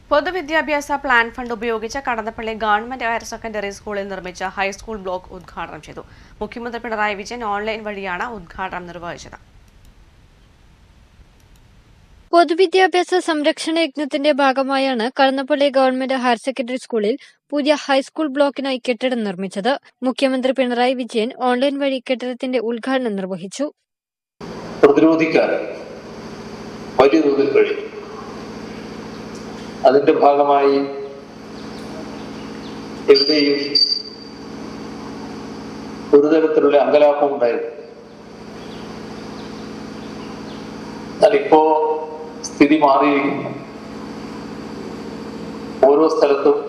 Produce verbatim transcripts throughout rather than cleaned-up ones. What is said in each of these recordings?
പൊതുവിദ്യാഭ്യാസ plan fund ഉപയോഗിച്ച് Kadannappally government higher secondary സ്കൂളിൽ നിർമ്മിച്ച ഹൈസ്കൂൾ ബ്ലോക്ക് ഉദ്ഘാടനം ചെയ്തു. മുഖ്യമന്ത്രി പിണറായി വിജയൻ ഓൺലൈൻ വഴിയാണ് ഉദ്ഘാടനം നിർവഹിച്ചത്. പൊതുവിദ്യാഭ്യാസ സംരക്ഷണ യജ്ഞത്തിന്റെ ഭാഗമായാണ് കടന്നപ്പള്ളി ഗവൺമെന്റ് ഹയർ സെക്കൻഡറി സ്കൂളിൽ പുതിയ ഹൈസ്കൂൾ ബ്ലോക്കിനായി കെട്ടിടം നിർമ്മിച്ചത്. മുഖ്യമന്ത്രി പിണറായി വിജയൻ ഓൺലൈൻ വഴി കെട്ടിടത്തിന്റെ ഉദ്ഘാടനം നിർവഹിച്ചു. പ്രതിരോധിക്കാൻ വലിയ തോതിൽ കഴിയും. അതിന്റെ ഭാഗമായി എവിടെയും ഒരു തരത്തിലുള്ള അങ്കലാപ്പം ഉണ്ടായിരുന്നു. എന്നാൽ ഇപ്പോ സ്ഥിതി മാറിയിരിക്കുന്നു. ഓരോ സ്ഥലത്തും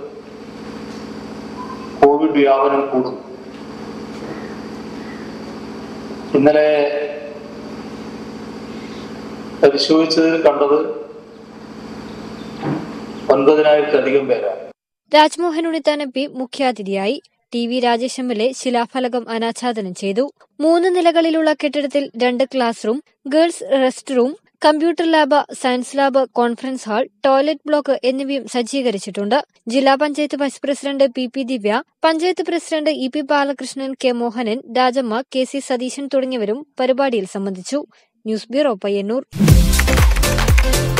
കോവിഡ് വ്യാപനം കൂടുന്നു. ഇന്നലെ പരിശോധിച്ചതിൽ കണ്ടത് ഒൻപതിനായിരത്തിലധികം പേരാണ്. രാജ്മോഹൻ ഉണ്ണിത്താൻ എം പി മുഖ്യാതിഥിയായി. T V Rajesh M L A ശിലാഫലകം അനാച്ഛാദനം ചെയ്തു. മൂന്ന് നിലകളിലുള്ള കെട്ടിടത്തിൽ രണ്ട് class room, girls rest room, computer lab, science lab, conference hall, toilet block എന്നിവയും സജ്ജീകരിച്ചിട്ടുണ്ട്. ജില്ലാ panchayat vice president P P Divya, panchayat president E P Balakrishnan, K Mohanan, Rajamma, K C Satheesan തുടങ്ങിയവരും പരിപാടിയിൽ സംബന്ധിച്ചു. News bureau Payyanur.